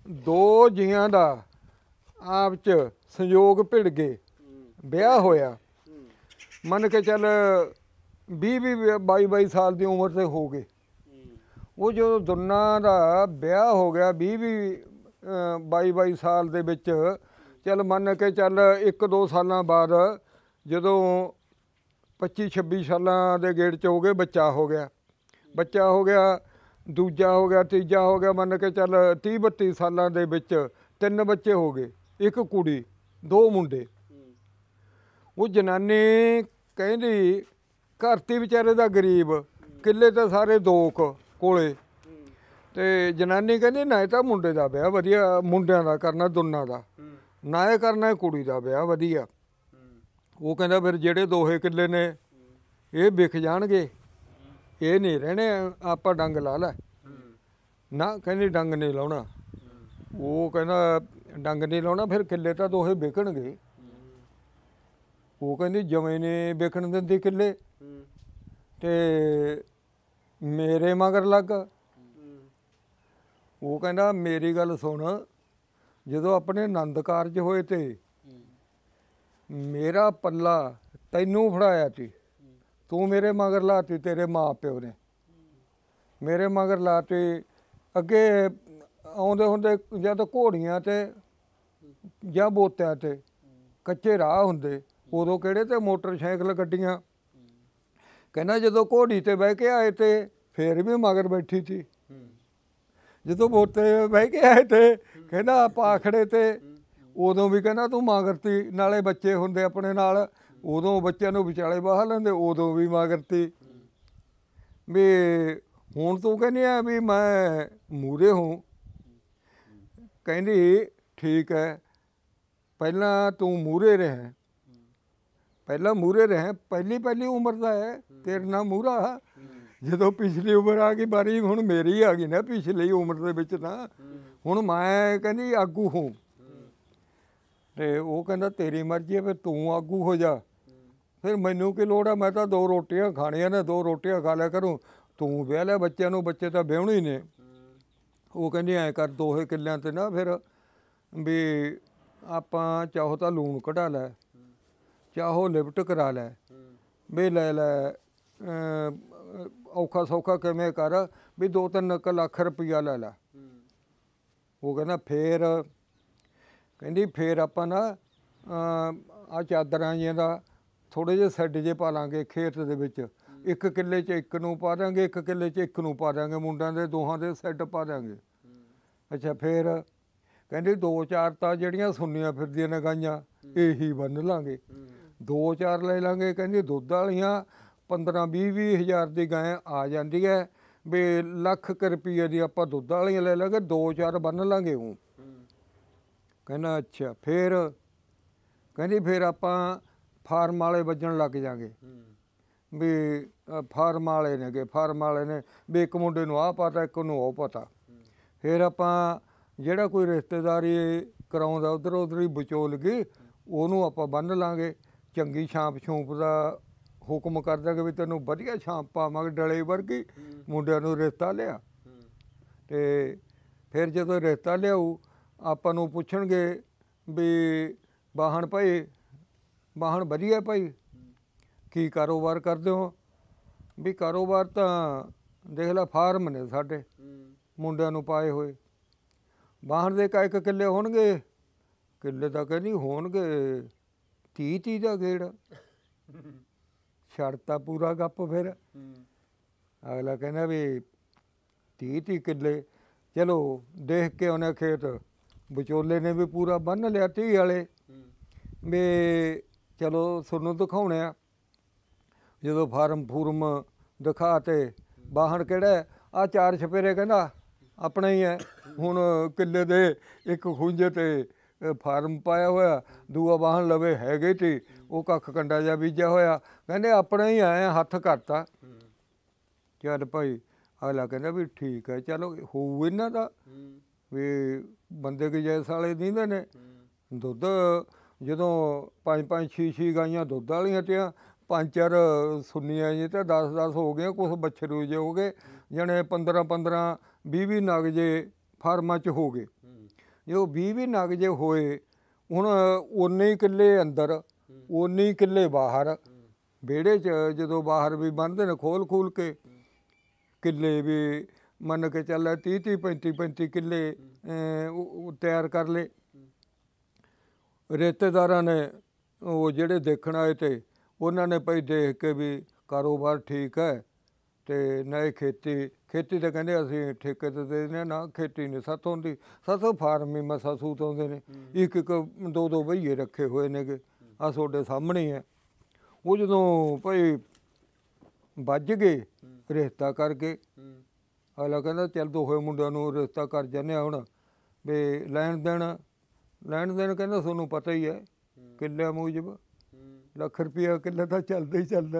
ਦੋ ਜੀਆਂ ਦਾ ਆਪ 'ਚ ਸੰਯੋਗ ਭਿੜ ਗਏ, ਵਿਆਹ ਹੋਇਆ, ਮੰਨ ਕੇ ਚੱਲ 22 ਸਾਲ ਦੀ ਉਮਰ ਦੇ ਹੋ ਗਏ। ਉਹ ਜਦੋਂ ਦੋਨਾਂ ਦਾ ਵਿਆਹ ਹੋ ਗਿਆ 22 ਸਾਲ ਦੇ ਵਿੱਚ, ਚੱਲ ਮੰਨ ਕੇ ਚੱਲ 1-2 ਸਾਲਾਂ ਬਾਅਦ ਜਦੋਂ 25-26 ਸਾਲਾਂ ਦੇ ਗੇੜ 'ਚ ਹੋ ਗਏ, ਬੱਚਾ ਹੋ ਗਿਆ, ਦੂਜਾ ਹੋ ਗਿਆ, ਤੀਜਾ ਹੋ ਗਿਆ, ਮੰਨ ਕੇ ਚੱਲ 30-32 ਸਾਲਾਂ ਦੇ ਵਿੱਚ 3 ਬੱਚੇ ਹੋ ਗਏ, 1 ਕੁੜੀ 2 ਮੁੰਡੇ। ਉਹ ਜਨਾਨੀ ਕਹਿੰਦੀ ਘਰ ਤੀ ਵਿਚਾਰੇ ਦਾ ਗਰੀਬ, ਕਿੱਲੇ ਤਾਂ ਸਾਰੇ 2 ਕੋਲੇ, ਤੇ ਜਨਾਨੀ ਕਹਿੰਦੀ ਨਾ ਇਹ ਤਾਂ ਮੁੰਡੇ ਦਾ ਵਿਆਹ ਵਧੀਆ, ਮੁੰਡਿਆਂ ਦਾ ਕਰਨਾ ਦੋਨਾਂ ਦਾ, ਨਾ ਇਹ ਕਰਨਾ ਕੁੜੀ ਦਾ ਵਿਆਹ ਵਧੀਆ। ਉਹ ਕਹਿੰਦਾ ਫਿਰ ਜਿਹੜੇ 2 ਕਿੱਲੇ ਨੇ ਇਹ ਵਿਕ ਜਾਣਗੇ, ਇਹ ਨਹੀਂ ਰਹਿਣੇ, ਆਪਾਂ ਡੰਗ ਲਾ ਲੈ। ਨਾ ਕਹਿੰਦੀ ਡੰਗ ਨਹੀਂ ਲਾਉਣਾ। ਉਹ ਕਹਿੰਦਾ ਡੰਗ ਨਹੀਂ ਲਾਉਣਾ, ਫਿਰ ਕਿੱਲੇ ਤਾਂ 2 ਵਿਕਣਗੇ। ਉਹ ਕਹਿੰਦੀ ਜਵੇਂ ਨੇ ਵਿਕਣ ਦਿੰਦੀ ਕਿੱਲੇ, ਤੇ ਮੇਰੇ ਮਗਰ ਲੱਗ। ਉਹ ਕਹਿੰਦਾ ਮੇਰੀ ਗੱਲ ਸੁਣ, ਜਦੋਂ ਆਪਣੇ ਆਨੰਦ ਕਾਰਜ ਹੋਏ ਤੇ ਮੇਰਾ ਪੱਲਾ ਤੈਨੂੰ ਫੜਾਇਆ ਸੀ, ਤੂੰ ਮੇਰੇ ਮਗਰ ਲਾਤੀ, ਤੇਰੇ ਮਾਂ ਪਿਓ ਨੇ ਮੇਰੇ ਮਗਰ ਲਾਤੀ। ਅੱਗੇ ਆਉਂਦੇ ਹੁੰਦੇ ਜਦ ਘੋੜੀਆਂ ਤੇ ਜਾਂ ਬੋਤਿਆਂ ਤੇ ਕੱਚੇ ਰਾਹ ਹੁੰਦੇ, ਉਦੋਂ ਕਿਹੜੇ ਤੇ ਮੋਟਰਸਾਈਕਲ ਗੱਡੀਆਂ। ਕਹਿੰਦਾ ਜਦੋਂ ਘੋੜੀ ਤੇ ਬਹਿ ਕੇ ਆਏ ਤੇ ਫੇਰ ਵੀ ਮਗਰ ਬੈਠੀ ਸੀ, ਜਦੋਂ ਬੋਤੇ ਬਹਿ ਕੇ ਆਏ ਤੇ ਕਹਿੰਦਾ ਆਪਾਂ ਆਖੜੇ ਤੇ ਉਦੋਂ ਵੀ ਕਹਿੰਦਾ ਤੂੰ ਮਗਰਤੀ, ਨਾਲੇ ਬੱਚੇ ਹੁੰਦੇ ਆਪਣੇ ਨਾਲ, ਉਦੋਂ ਬੱਚਿਆਂ ਨੂੰ ਵਿਚਾਲੇ ਬਾਹ ਲੈਂਦੇ, ਉਦੋਂ ਵੀ ਮਗਰਤੀ। ਵੀ ਹੁਣ ਤੂੰ ਕਹਿੰਦੀ ਆ ਵੀ ਮੈਂ ਮੂਹਰੇ ਹੂੰ। ਕਹਿੰਦੀ ਠੀਕ ਹੈ, ਪਹਿਲਾਂ ਤੂੰ ਮੂਹਰੇ ਰਹਿ, ਪਹਿਲੀ ਉਮਰ ਦਾ ਹੈ ਤੇਰੇ ਨਾਲ ਮੂਹਰਾ। ਜਦੋਂ ਪਿਛਲੀ ਉਮਰ ਆ ਗਈ ਬਾਰੀ, ਹੁਣ ਮੇਰੀ ਆ ਗਈ ਨਾ ਪਿਛਲੀ ਉਮਰ ਦੇ ਵਿੱਚ, ਤਾਂ ਹੁਣ ਮੈਂ ਕਹਿੰਦੀ ਆਗੂ ਹੂੰ। ਤੇ ਉਹ ਕਹਿੰਦਾ ਤੇਰੀ ਮਰਜ਼ੀ ਹੈ, ਫਿਰ ਤੂੰ ਆਗੂ ਹੋ ਜਾ, ਫਿਰ ਮੈਨੂੰ ਕੀ ਲੋੜ ਆ, ਮੈਂ ਤਾਂ 2 ਰੋਟੀਆਂ ਖਾਣੀਆਂ ਨੇ, 2 ਰੋਟੀਆਂ ਖਾ ਲਿਆ ਕਰੂੰ, ਤੂੰ ਵਿਆਹ ਲਿਆ ਬੱਚਿਆਂ ਨੂੰ, ਬੱਚੇ ਤਾਂ ਵਿਆਹੁਣੇ ਨੇ। ਉਹ ਕਹਿੰਦੀ ਐਂ ਕਰ 2 ਕਿੱਲਿਆਂ ਤੇ ਨਾ ਫਿਰ ਵੀ ਆਪਾਂ ਚਾਹੋ ਤਾਂ ਲੂਣ ਕਢਾ ਲੈ, ਚਾਹੋ ਲਿਫਟ ਕਰਾ ਲੈ, ਵੀ ਲੈ ਔਖਾ ਸੌਖਾ ਕਿਵੇਂ ਕਰ, ਵੀ 2-3 ਲੱਖ ਰੁਪਈਆ ਲੈ ਲੈ। ਉਹ ਕਹਿੰਦਾ ਫੇਰ ਆਪਾਂ ਨਾ ਆਹ ਚਾਦਰਾਂ ਜਿਹੀਆਂ ਦਾ ਥੋੜ੍ਹੇ ਜਿਹੇ ਸੈੱਡ ਜੇ ਪਾ ਲਾਂਗੇ ਖੇਤ ਦੇ ਵਿੱਚ, 1 ਕਿੱਲੇ 'ਚ 1 ਨੂੰ ਪਾ ਦਾਂਗੇ, 1 ਕਿੱਲੇ 'ਚ 1 ਨੂੰ ਪਾ ਦਾਂਗੇ, ਮੁੰਡਿਆਂ ਦੇ ਦੋਹਾਂ ਦੇ ਸੈੱਡ ਪਾ ਦਾਂਗੇ। ਅੱਛਾ ਫਿਰ ਕਹਿੰਦੀ 2-4 ਤਾਂ ਜਿਹੜੀਆਂ ਸੁੰਨੀਆਂ ਫਿਰਦੀਆਂ ਨੇ ਗਾਈਆਂ ਇਹੀ ਬੰਨ ਲਾਂਗੇ, 2-4 ਲੈ ਲਾਂਗੇ। ਕਹਿੰਦੀ ਦੁੱਧ ਵਾਲੀਆਂ 15-20 ਹਜ਼ਾਰ ਦੀ ਗਾਂ ਆ ਜਾਂਦੀ ਹੈ, ਵੀ 1 ਲੱਖ ਰੁਪਈਏ ਦੀ ਆਪਾਂ ਦੁੱਧ ਵਾਲੀਆਂ ਲੈ ਲਾਂਗੇ, 2-4 ਬੰਨ ਲਾਂਗੇ। ਉਹ ਕਹਿੰਦਾ ਅੱਛਾ। ਕਹਿੰਦੀ ਫਿਰ ਆਪਾਂ ਫਾਰਮ ਵਾਲੇ ਵੱਜਣ ਲੱਗ ਜਾਂਗੇ, ਵੀ ਫਾਰਮ ਵਾਲੇ ਨੇ ਵੀ ਇੱਕ ਮੁੰਡੇ ਨੂੰ ਆਹ ਪਤਾ, ਇੱਕ ਨੂੰ ਉਹ ਪਤਾ। ਫਿਰ ਆਪਾਂ ਜਿਹੜਾ ਕੋਈ ਰਿਸ਼ਤੇਦਾਰੀ ਕਰਾਉਂਦਾ ਉਧਰ ਹੀ ਵਿਚੋਲ ਗਈ, ਉਹਨੂੰ ਆਪਾਂ ਬੰਨ ਲਾਂਗੇ, ਚੰਗੀ ਛਾਂਪ ਛੂਪ ਦਾ ਹੁਕਮ ਕਰ ਦਾਂਗੇ ਵੀ ਤੈਨੂੰ ਵਧੀਆ ਛਾਂਪ ਪਾਵਾਂਗੇ ਡਲੇ ਵਰਗੀ, ਮੁੰਡਿਆਂ ਨੂੰ ਰਿਸ਼ਤਾ ਲਿਆ। ਤੇ ਫਿਰ ਜਦੋਂ ਰਿਸ਼ਤਾ ਲਿਆਊ ਆਪਾਂ ਨੂੰ ਪੁੱਛਣਗੇ ਵੀ ਵਾਹਣ ਭਾਈ, ਵਾਹਣ ਵਧੀਆ ਭਾਈ, ਕੀ ਕਾਰੋਬਾਰ ਕਰਦੇ ਹੋ? ਵੀ ਕਾਰੋਬਾਰ ਤਾਂ ਦੇਖ ਲੈ ਫਾਰਮ ਨੇ ਸਾਡੇ ਮੁੰਡਿਆਂ ਨੂੰ ਪਾਏ ਹੋਏ। ਵਾਹਣ ਦੇ 1 ਕਿੱਲੇ ਹੋਣਗੇ? ਕਿੱਲੇ ਤਾਂ ਕਹਿੰਦੀ ਹੋਣਗੇ 30 ਦਾ ਗੇੜ। ਛੱਡਤਾ ਪੂਰਾ ਗੱਪ। ਫਿਰ ਅਗਲਾ ਕਹਿੰਦਾ ਵੀ 30 ਕਿੱਲੇ, ਚਲੋ ਦੇਖ ਕੇ ਉਹਨੇ ਖੇਤ, ਵਿਚੋਲੇ ਨੇ ਵੀ ਪੂਰਾ ਬੰਨ ਲਿਆ 30 ਵਾਲੇ, ਵੀ ਚਲੋ ਤੁਹਾਨੂੰ ਦਿਖਾਉਣੇ ਆ। ਜਦੋਂ ਫੂਰਮ ਦਿਖਾ ਤੇ ਵਾਹਣ ਕਿਹੜਾ, ਆਹ 4 ਛਪੇਰੇ ਕਹਿੰਦਾ ਆਪਣਾ ਹੀ ਹੈ। ਹੁਣ ਕਿੱਲੇ ਦੇ 1 ਖੂੰਜੇ ਤੇ ਫਾਰਮ ਪਾਇਆ ਹੋਇਆ, ਦੂਆ ਵਾਹਣ ਲਵੇ ਹੈਗੇ ਤੇ ਉਹ ਕੱਖ ਕੰਡਾ ਜਿਹਾ ਬੀਜਿਆ ਹੋਇਆ, ਕਹਿੰਦੇ ਆਪਣਾ ਹੀ ਆਏ ਹੱਥ ਕਰਤਾ। ਚੱਲ ਭਾਈ ਅਗਲਾ ਕਹਿੰਦਾ ਵੀ ਠੀਕ ਹੈ, ਚਲੋ ਹੋਊ ਇਹਨਾਂ ਦਾ ਵੀ ਬੰਦੇ ਕੀ ਜੈਸ ਵਾਲੇ ਦਿੰਦੇ ਨੇ। ਦੁੱਧ ਜਦੋਂ 5-5 6-6 ਗਾਈਆਂ ਦੁੱਧ ਵਾਲੀਆਂ ਤੀਆਂ, 5-4 ਸੁੰਨੀਆਂ ਜੀ ਤੇ 10-10 ਹੋ ਗਈਆਂ, ਕੁਛ ਬੱਛਰੂ ਜੇ ਹੋ ਗਏ, ਜਣੇ 15-15 20-20 ਨਗ ਜੇ ਫਾਰਮਾਂ 'ਚ ਹੋ ਗਏ। ਜੋ 20 ਨਗ ਜੇ ਹੋਏ ਹੁਣ ਉਨੇ ਹੀ ਕਿੱਲੇ ਅੰਦਰ ਉਨੇ ਹੀ ਕਿੱਲੇ ਬਾਹਰ ਵਿਹੜੇ 'ਚ ਜਦੋਂ ਬਾਹਰ ਵੀ ਬੰਨ੍ਹਦੇ ਨੇ ਖੋਲ ਖੂਲ ਕੇ ਕਿੱਲੇ ਵੀ ਮੰਨ ਕੇ ਚੱਲ 30 35 ਕਿੱਲੇ ਤਿਆਰ ਕਰ ਲਏ। ਰਿਸ਼ਤੇਦਾਰਾਂ ਨੇ ਉਹ ਜਿਹੜੇ ਦੇਖਣ ਆਏ ਤੇ ਉਹਨਾਂ ਨੇ ਭਾਈ ਦੇਖ ਕੇ ਵੀ ਕਾਰੋਬਾਰ ਠੀਕ ਹੈ ਅਤੇ ਨਾ ਇਹ ਖੇਤੀ ਤਾਂ ਕਹਿੰਦੇ ਅਸੀਂ ਠੇਕੇ 'ਤੇ ਦੇ ਦਿੰਦੇ ਹਾਂ, ਨਾ ਖੇਤੀ ਨਹੀਂ ਸਾਥੋਂ ਹੁੰਦੀ, ਸਾਥੋਂ ਫਾਰਮ ਹੀ ਮਸਾ ਸੂਤ ਆਉਂਦੇ ਨੇ, ਇੱਕ ਦੋ ਬਈਏ ਰੱਖੇ ਹੋਏ ਨੇਗੇ, ਆਹ ਤੁਹਾਡੇ ਸਾਹਮਣੇ ਹੀ ਹੈ। ਉਹ ਜਦੋਂ ਭਾਈ ਵੱਜ ਗਏ ਰਿਸ਼ਤਾ ਕਰਕੇ ਅਗਲਾ ਕਹਿੰਦਾ ਚੱਲ ਦੋਹੇ ਮੁੰਡਿਆਂ ਨੂੰ ਰਿਸ਼ਤਾ ਕਰ ਜਾਂਦੇ ਹਾਂ ਹੁਣ ਵੀ ਲੈਣ ਦੇਣ ਕਹਿੰਦਾ ਤੁਹਾਨੂੰ ਪਤਾ ਹੀ ਹੈ ਕਿੱਲਿਆਂ ਮੂਜਬ ਲੱਖ ਰੁਪਈਆ ਕਿੱਲੇ ਤਾਂ ਚੱਲਦਾ ਹੀ ਚੱਲਦਾ।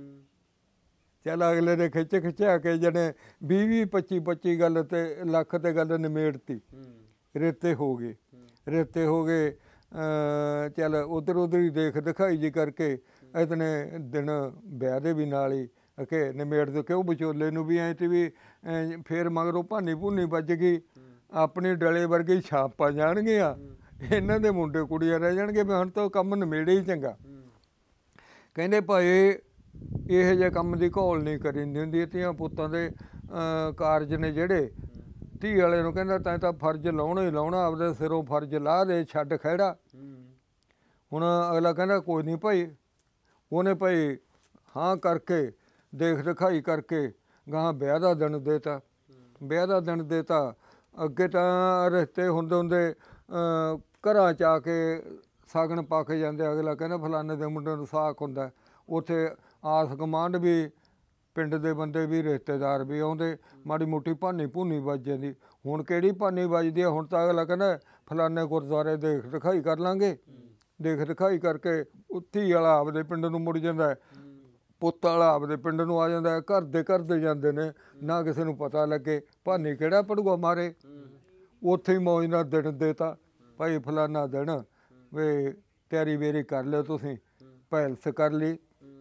ਚੱਲ ਅਗਲੇ ਨੇ ਖਿੱਚਿਆ ਕੇ ਜਣੇ 20-25 ਗੱਲ ਤੇ ਲੱਖ ਤੇ ਗੱਲ ਨਿਮੇੜਤੀ, ਰੇਤੇ ਹੋ ਗਏ। ਚੱਲ ਉਧਰ ਹੀ ਦੇਖ ਦਿਖਾਈ ਜੀ ਕਰਕੇ ਇਤਨੇ ਦਿਨ ਵਿਆਹ ਦੇ ਵੀ ਨਾਲ ਹੀ ਕਿ ਨਿਮੇੜ ਦਿਓ, ਕਿ ਉਹ ਵਿਚੋਲੇ ਨੂੰ ਵੀ ਐਂ ਤੇ ਵੀ ਫੇਰ ਮਗਰੋਂ ਭਾਨੀ ਭੂਨੀ ਵੱਜ ਗਈ, ਆਪਣੀ ਡਲੇ ਵਰਗੀ ਛਾਪ ਪਾ ਜਾਣਗੀਆਂ, ਇਹਨਾਂ ਦੇ ਮੁੰਡੇ ਕੁੜੀਆਂ ਰਹਿ ਜਾਣਗੇ ਵੀ ਹੁਣ ਤਾਂ ਕੰਮ ਨਿਮੇੜੇ ਹੀ ਚੰਗਾ। ਕਹਿੰਦੇ ਭਾਈ ਇਹੋ ਜਿਹੇ ਕੰਮ ਦੀ ਘੋਲ ਨਹੀਂ ਕਰੀਦੀ ਹੁੰਦੀ, ਧੀਆਂ ਪੁੱਤਾਂ ਦੇ ਕਾਰਜ ਨੇ ਜਿਹੜੇ, ਧੀ ਵਾਲੇ ਨੂੰ ਕਹਿੰਦਾ ਤੈਂ ਤਾਂ ਫਰਜ਼ ਲਾਉਣਾ ਹੀ ਲਾਉਣਾ, ਆਪਦੇ ਸਿਰੋਂ ਫਰਜ਼ ਲਾ ਦੇ, ਛੱਡ ਖਹਿੜਾ। ਹੁਣ ਅਗਲਾ ਕਹਿੰਦਾ ਕੋਈ ਨਹੀਂ ਭਾਈ, ਉਹਨੇ ਭਾਈ ਹਾਂ ਕਰਕੇ ਦੇਖ ਦਿਖਾਈ ਕਰਕੇ ਗਾਹਾਂ ਵਿਆਹ ਦਾ ਦਿਨ ਦੇਤਾ। ਅੱਗੇ ਤਾਂ ਰਿਸ਼ਤੇ ਹੁੰਦੇ ਘਰਾਂ 'ਚ ਆ ਕੇ ਸਾਗਣ ਪਾ ਕੇ ਜਾਂਦੇ, ਅਗਲਾ ਕਹਿੰਦਾ ਫਲਾਣੇ ਦੇ ਮੁੰਡੇ ਨੂੰ ਸਾਕ ਹੁੰਦਾ, ਉੱਥੇ ਆਸ ਗੁਆਂਢ ਵੀ ਪਿੰਡ ਦੇ ਬੰਦੇ ਵੀ ਰਿਸ਼ਤੇਦਾਰ ਵੀ ਆਉਂਦੇ, ਮਾੜੀ ਮੋਟੀ ਭਾਨੀ ਭੂਨੀ ਵੱਜ ਜਾਂਦੀ। ਹੁਣ ਕਿਹੜੀ ਭਾਨੀ ਵੱਜਦੀ ਆ, ਹੁਣ ਤਾਂ ਅਗਲਾ ਕਹਿੰਦਾ ਫਲਾਣੇ ਗੁਰਦੁਆਰੇ ਦੇਖ ਦਿਖਾਈ ਕਰ ਲਾਂਗੇ, ਦੇਖ ਦਿਖਾਈ ਕਰਕੇ ਧੀ ਵਾਲਾ ਆਪਦੇ ਪਿੰਡ ਨੂੰ ਮੁੜ ਜਾਂਦਾ, ਪੁੱਤ ਵਾਲਾ ਆਪਦੇ ਪਿੰਡ ਨੂੰ ਆ ਜਾਂਦਾ, ਘਰ ਦੇ ਜਾਂਦੇ ਨੇ, ਨਾ ਕਿਸੇ ਨੂੰ ਪਤਾ ਲੱਗੇ, ਭਾਨੀ ਕਿਹੜਾ ਪੜੂਆ ਮਾਰੇ। ਉੱਥੇ ਹੀ ਮੌਜ ਨਾਲ ਦਿਨ ਦੇਤਾ ਭਾਈ ਫਲਾਨਾ ਦਿਨ ਵੀ ਤਿਆਰੀ ਵੇਰੀ ਕਰ ਲਿਓ ਤੁਸੀਂ, ਪੈਲਸ ਕਰ ਲਈ,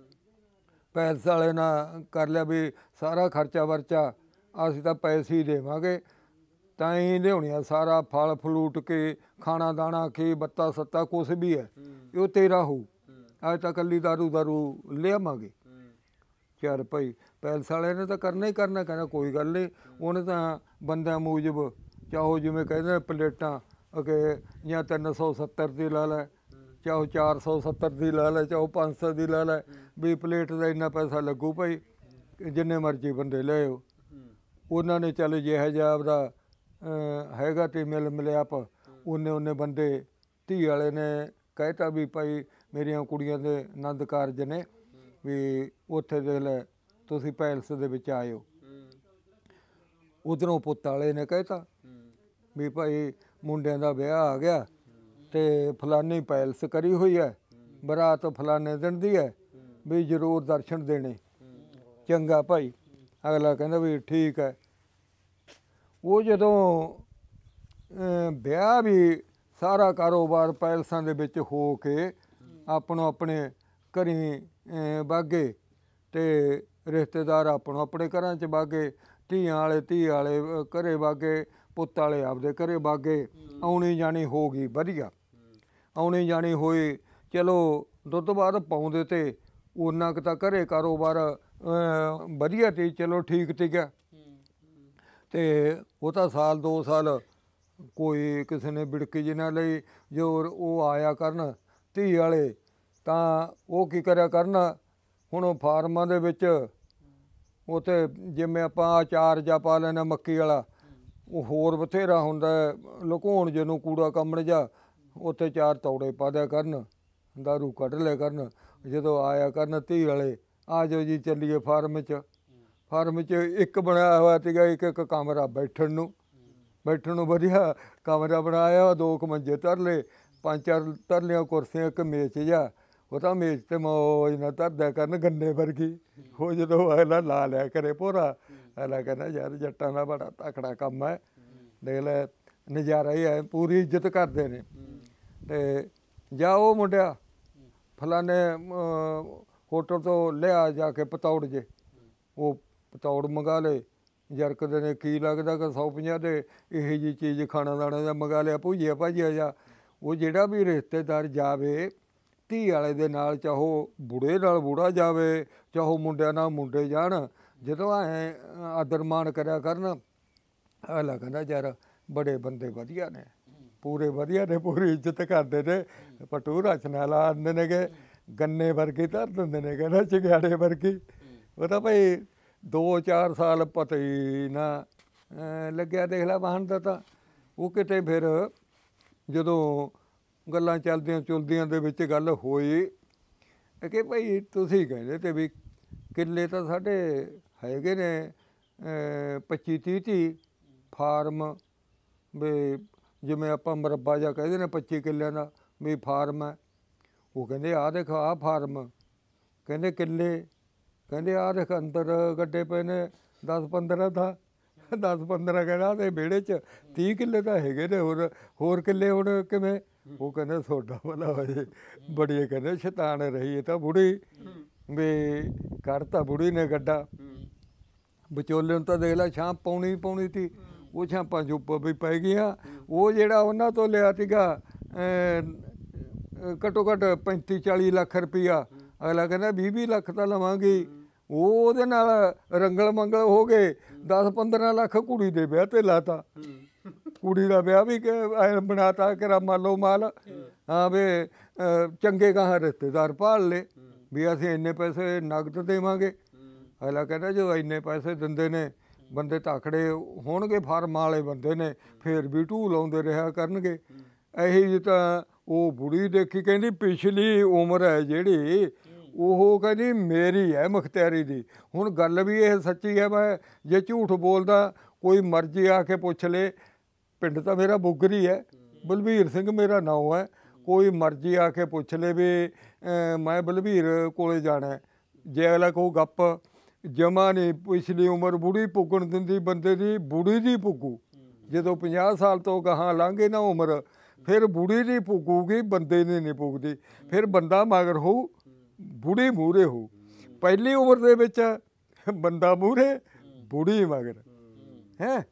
ਪੈਲਸ ਵਾਲੇ ਨਾਲ ਕਰ ਲਿਆ ਵੀ ਸਾਰਾ ਖਰਚਾ ਵਰਚਾ ਅਸੀਂ ਤਾਂ ਪੈਸੇ ਹੀ ਦੇਵਾਂਗੇ, ਤਾਂ ਹੀ ਲਿਆਉਣੀਆਂ ਸਾਰਾ ਫਲ ਫਲੂਟ ਕੇ ਖਾਣਾ ਦਾਣਾ ਕੀ ਬੱਤਾ ਸੱਤਾ ਕੁਛ ਵੀ ਹੈ ਉਹ ਤੇਰਾ ਹੋਊ, ਅੱਜ ਤਾਂ ਇਕੱਲੀ ਦਾਰੂ ਲਿਆਵਾਂਗੇ। ਚੱਲ ਭਾਈ ਪੈਲਸ ਵਾਲੇ ਨੇ ਤਾਂ ਕਰਨਾ ਹੀ ਕਰਨਾ, ਕਹਿੰਦਾ ਕੋਈ ਗੱਲ ਨਹੀਂ, ਉਹਨੇ ਤਾਂ ਬੰਦਿਆਂ ਮੂਜਬ ਚਾਹੋ ਜਿਵੇਂ ਕਹਿੰਦੇ ਪਲੇਟਾਂ ਕਿ ਜਾਂ 370 ਦੀ ਲਾ ਲੈ, ਚਾਹੋ 470 ਦੀ ਲਾ ਲੈ, ਚਾਹੋ 500 ਦੀ ਲਾ ਲੈ, ਵੀ ਪਲੇਟ ਦਾ ਇੰਨਾ ਪੈਸਾ ਲੱਗੂ ਭਾਈ, ਜਿੰਨੇ ਮਰਜ਼ੀ ਬੰਦੇ ਲਿਆਓ। ਉਹਨਾਂ ਨੇ ਚੱਲ ਜਿਹਾ ਜਿਹਾ ਆਪਦਾ ਹੈਗਾ ਤੇ ਮਿਲਿਆਪ ਉਹਨੇ ਬੰਦੇ ਧੀ ਵਾਲੇ ਨੇ ਕਹਿਤਾ ਵੀ ਭਾਈ ਮੇਰੀਆਂ ਕੁੜੀਆਂ ਦੇ ਆਨੰਦ ਕਾਰਜ ਨੇ ਵੀ ਉੱਥੇ ਦੇ ਲੈ ਤੁਸੀਂ ਪੈਲਸ ਦੇ ਵਿੱਚ ਆਇਓ। ਉੱਧਰੋਂ ਪੁੱਤ ਵਾਲੇ ਨੇ ਕਹਿਤਾ ਵੀ ਭਾਈ ਮੁੰਡਿਆਂ ਦਾ ਵਿਆਹ ਆ ਗਿਆ ਅਤੇ ਫਲਾਨੀ ਪੈਲਸ ਕਰੀ ਹੋਈ ਹੈ, ਬਰਾਤ ਫਲਾਨੇ ਦਿਨ ਦੀ ਹੈ, ਵੀ ਜ਼ਰੂਰ ਦਰਸ਼ਨ ਦੇਣੇ। ਚੰਗਾ ਭਾਈ, ਅਗਲਾ ਕਹਿੰਦਾ ਵੀ ਠੀਕ ਹੈ। ਉਹ ਜਦੋਂ ਵਿਆਹ ਵੀ ਸਾਰਾ ਕਾਰੋਬਾਰ ਪੈਲਸਾਂ ਦੇ ਵਿੱਚ ਹੋ ਕੇ ਆਪਣੇ ਘਰੀਂ ਬਾਗੇ ਅਤੇ ਰਿਸ਼ਤੇਦਾਰ ਆਪਣੇ ਘਰਾਂ 'ਚ ਬਾਗੇ, ਧੀਆਂ ਵਾਲੇ ਘਰੇ ਬਾਗੇ, ਪੁੱਤ ਵਾਲੇ ਆਪਦੇ ਘਰੇ ਬਾਗੇ, ਆਉਣੀ ਜਾਣੀ ਹੋ ਗਈ ਵਧੀਆ, ਆਉਣੀ ਜਾਣੀ ਹੋਈ। ਚਲੋ ਦੁੱਧ ਬਾਅਦ ਪਾਉਂਦੇ ਤੇ ਉਹਨਾਂ ਕੁ ਤਾਂ ਘਰੇ ਕਾਰੋਬਾਰ ਵਧੀਆ ਤੀ, ਚਲੋ ਠੀਕ ਤੀਗਾ। ਅਤੇ ਉਹ ਤਾਂ ਸਾਲ 2 ਸਾਲ ਕੋਈ ਕਿਸੇ ਨੇ ਬਿੜਕੀ ਜੀ ਨਾ ਲਈ, ਜੋ ਉਹ ਆਇਆ ਕਰਨ ਧੀ ਵਾਲੇ ਤਾਂ ਉਹ ਕੀ ਕਰਿਆ ਕਰਨ, ਹੁਣ ਉਹ ਫਾਰਮਾਂ ਦੇ ਵਿੱਚ ਉੱਥੇ ਜਿਵੇਂ ਆਪਾਂ ਅਚਾਰ ਜਾ ਪਾ ਲੈਣਾ ਮੱਕੀ ਵਾਲਾ, ਉਹ ਹੋਰ ਬਥੇਰਾ ਹੁੰਦਾ ਲੁਕਾਉਣ ਜਿਹਨੂੰ ਕੂੜਾ ਕੰਮਣ ਜਾ, ਉੱਥੇ 4 ਤੌੜੇ ਪਾ ਦਿਆ ਕਰਨ, ਦਾਰੂ ਕੱਢ ਲਿਆ ਕਰਨ। ਜਦੋਂ ਆਇਆ ਕਰਨ ਧੀ ਵਾਲੇ, ਆ ਜਾਓ ਜੀ ਚੱਲੀਏ ਫਾਰਮ 'ਚ। ਫਾਰਮ 'ਚ ਇੱਕ ਬਣਾਇਆ ਹੋਇਆ ਸੀਗਾ ਇੱਕ ਕਮਰਾ ਬੈਠਣ ਨੂੰ ਵਧੀਆ ਕਮਰਾ ਬਣਾਇਆ, 2 ਕੁ ਮੰਜੇ ਧਰ ਲਏ, 5-4 ਧਰ ਲਿਆ ਕੁਰਸੀਆਂ, ਇੱਕ ਮੇਜ਼ ਜਾ, ਉਹ ਤਾਂ ਮੇਜ਼ 'ਤੇ ਮੌਜ ਨਾਲ ਧਰਦਿਆ ਕਰਨ ਗੰਨੇ ਵਰਗੀ। ਉਹ ਜਦੋਂ ਅਗਲਾ ਲਾ ਲਿਆ ਕਰੇ ਭੋਰਾ, ਅਗਲਾ ਕਹਿੰਦਾ ਯਾਰ ਜੱਟਾਂ ਦਾ ਬੜਾ ਤਕੜਾ ਕੰਮ ਹੈ, ਦੇਖ ਲੈ ਨਜ਼ਾਰਾ ਹੀ ਹੈ, ਪੂਰੀ ਇੱਜ਼ਤ ਕਰਦੇ ਨੇ। ਅਤੇ ਜਾ ਉਹ ਮੁੰਡਿਆ ਫਲਾਣੇ ਹੋਟਲ ਤੋਂ ਲਿਆ ਜਾ ਕੇ ਪਤੌੜ ਜੇ, ਉਹ ਪਤੌੜ ਮੰਗਾ ਲਏ ਜਰਕਦੇ ਨੇ, ਕੀ ਲੱਗਦਾ ਕਿ 150 ਦੇ ਇਹੋ ਜਿਹੀ ਚੀਜ਼ ਖਾਣਾ ਦਾਣਾ ਜਾਂ ਮੰਗਾ ਲਿਆ, ਭੁਜੀਆ ਭਾਜੀਆ ਜਾਂ। ਉਹ ਜਿਹੜਾ ਵੀ ਰਿਸ਼ਤੇਦਾਰ ਜਾਵੇ ਧੀ ਵਾਲੇ ਦੇ ਨਾਲ, ਚਾਹੋ ਬੁੜੇ ਨਾਲ ਬੁੜਾ ਜਾਵੇ, ਚਾਹੋ ਮੁੰਡਿਆਂ ਨਾਲ ਮੁੰਡੇ ਜਾਣ, ਜਦੋਂ ਐ ਆਦਰ ਮਾਣ ਕਰਿਆ ਕਰਨ, ਅਗਲਾ ਕਹਿੰਦਾ ਯਾਰ ਬੜੇ ਬੰਦੇ ਵਧੀਆ ਨੇ, ਪੂਰੇ ਵਧੀਆ ਨੇ, ਪੂਰੀ ਇੱਜ਼ਤ ਕਰਦੇ ਨੇ। ਪਟੂ ਰਚਨਾ ਲਾ ਆਉਂਦੇ ਨੇਗੇ, ਗੰਨੇ ਵਰਗੀ ਧਰ ਦਿੰਦੇ ਨੇ, ਕਹਿੰਦਾ ਚੰਗਿਆੜੇ ਵਰਗੀ। ਉਹ ਤਾਂ ਭਾਈ 2-4 ਸਾਲ ਪਤਾ ਹੀ ਨਾ ਲੱਗਿਆ, ਦੇਖ ਲਾ ਵਾਹਨ ਦਾ। ਤਾਂ ਉਹ ਕਿਤੇ ਫਿਰ ਜਦੋਂ ਗੱਲਾਂ ਚੱਲਦੀਆਂ ਚੁਲਦੀਆਂ ਦੇ ਵਿੱਚ ਗੱਲ ਹੋਈ ਕਿ ਭਾਈ ਤੁਸੀਂ ਕਹਿੰਦੇ ਤੇ ਵੀ ਕਿੱਲੇ ਤਾਂ ਸਾਡੇ ਹੈਗੇ ਨੇ 25-30 ਫਾਰਮ, ਵੀ ਜਿਵੇਂ ਆਪਾਂ ਮੁਰੱਬਾ ਜਿਹਾ ਕਹਿੰਦੇ ਨੇ 25 ਕਿੱਲਿਆਂ ਦਾ ਵੀ ਫਾਰਮ ਹੈ। ਉਹ ਕਹਿੰਦੇ ਆਹ ਦੇਖ ਆਹ ਫਾਰਮ, ਕਹਿੰਦੇ ਕਿੱਲੇ, ਕਹਿੰਦੇ ਆਹ ਦੇਖ ਅੰਦਰ ਗੱਡੇ ਪਏ ਨੇ 10-15 ਦਾ, 10-15 ਕਹਿੰਦਾ ਤੇ ਵਿਹੜੇ 'ਚ 30 ਕਿੱਲੇ ਤਾਂ ਹੈਗੇ ਨੇ, ਹੋਰ ਕਿੱਲੇ ਹੁਣ ਕਿਵੇਂ? ਉਹ ਕਹਿੰਦੇ ਤੁਹਾਡਾ ਭਲਾ ਹੋਏ, ਬੜੀ ਕਹਿੰਦੇ ਸ਼ੈਤਾਨ ਰਹੀ ਇਹ ਤਾਂ ਬੁੜੀ, ਵੀ ਕੱਢਤਾ ਬੁੜੀ ਨੇ ਗੱਡਾ। ਵਿਚੋਲੇ ਨੂੰ ਤਾਂ ਦੇਖ ਲਾ ਛਾਂਪ ਪਾਉਣੀ ਤੀ, ਉਹ ਛਾਂਪਾਂ ਚੁੱਪ ਵੀ ਪੈ ਗਈਆਂ। ਉਹ ਜਿਹੜਾ ਉਹਨਾਂ ਤੋਂ ਲਿਆ ਸੀਗਾ ਘੱਟੋ ਘੱਟ 35-40 ਲੱਖ ਰੁਪਈਆ, ਅਗਲਾ ਕਹਿੰਦਾ 20-20 ਲੱਖ ਤਾਂ ਲਵਾਂਗੀ। ਉਹਦੇ ਨਾਲ ਰੰਗਲ ਮੰਗਲ ਹੋ ਗਏ, 10-15 ਲੱਖ ਕੁੜੀ ਦੇ ਵਿਆਹ ਤੇ ਲਾਤਾ। ਕੁੜੀ ਦਾ ਵਿਆਹ ਵੀ ਬਣਾਤਾ ਕਿ ਮਾਲੋ ਮਾਲ। ਹਾਂ ਵੀ ਚੰਗੇ ਗਾਹਾਂ ਰਿਸ਼ਤੇਦਾਰ ਭਾਲ ਲਏ ਵੀ ਅਸੀਂ ਇੰਨੇ ਪੈਸੇ ਨਗਦ ਦੇਵਾਂਗੇ। ਅਗਲਾ ਕਹਿੰਦਾ ਜਦੋਂ ਇੰਨੇ ਪੈਸੇ ਦਿੰਦੇ ਨੇ ਬੰਦੇ ਤਾਕੜੇ ਹੋਣਗੇ, ਫਾਰਮਾਂ ਵਾਲੇ ਬੰਦੇ ਨੇ, ਫੇਰ ਵੀ ਢੂਹ ਲਾਉਂਦੇ ਰਿਹਾ ਕਰਨਗੇ। ਇਹੀ ਜਿਹੀ ਤਾਂ ਉਹ ਬੁੜੀ ਦੇਖੀ, ਕਹਿੰਦੀ ਪਿਛਲੀ ਉਮਰ ਹੈ ਜਿਹੜੀ, ਉਹ ਕਹਿੰਦੀ ਮੇਰੀ ਹੈ ਮੁਖਤਿਆਰੀ ਦੀ। ਹੁਣ ਗੱਲ ਵੀ ਇਹ ਸੱਚੀ ਹੈ, ਮੈਂ ਜੇ ਝੂਠ ਬੋਲਦਾ ਕੋਈ ਮਰਜ਼ੀ ਆ ਕੇ ਪੁੱਛ ਲੇ, ਪਿੰਡ ਤਾਂ ਮੇਰਾ ਬੁੱਗਰੀ ਹੈ, ਬਲਵੀਰ ਸਿੰਘ ਮੇਰਾ ਨਾਂ ਹੈ, ਕੋਈ ਮਰਜ਼ੀ ਆ ਕੇ ਪੁੱਛ ਲੇ ਵੀ ਮੈਂ ਬਲਵੀਰ ਕੋਲੇ ਜਾਣਾ। ਜੇ ਅਗਲਾ ਕਹੂ ਗੱਪ, ਜਮਾ ਨਹੀਂ ਪਿਛਲੀ ਉਮਰ ਬੁੜੀ ਪੁੱਗਣ ਦਿੰਦੀ ਬੰਦੇ ਦੀ, ਬੁੜੀ ਦੀ ਪੁੱਗੂ। ਜਦੋਂ 50 ਸਾਲ ਤੋਂ ਗਾਹਾਂ ਲੰਘੇ ਨਾ ਉਮਰ, ਫਿਰ ਬੁੜੀ ਦੀ ਪੁੱਗੂਗੀ, ਬੰਦੇ ਦੀ ਨਹੀਂ ਪੁੱਗਦੀ। ਫਿਰ ਬੰਦਾ ਮਗਰ ਹੋਊ, ਬੁੜੀ ਮੂਹਰੇ ਹੋਊ। ਪਹਿਲੀ ਉਮਰ ਦੇ ਵਿੱਚ ਬੰਦਾ ਮੂਹਰੇ, ਬੁੜੀ ਮਗਰ ਹੈ।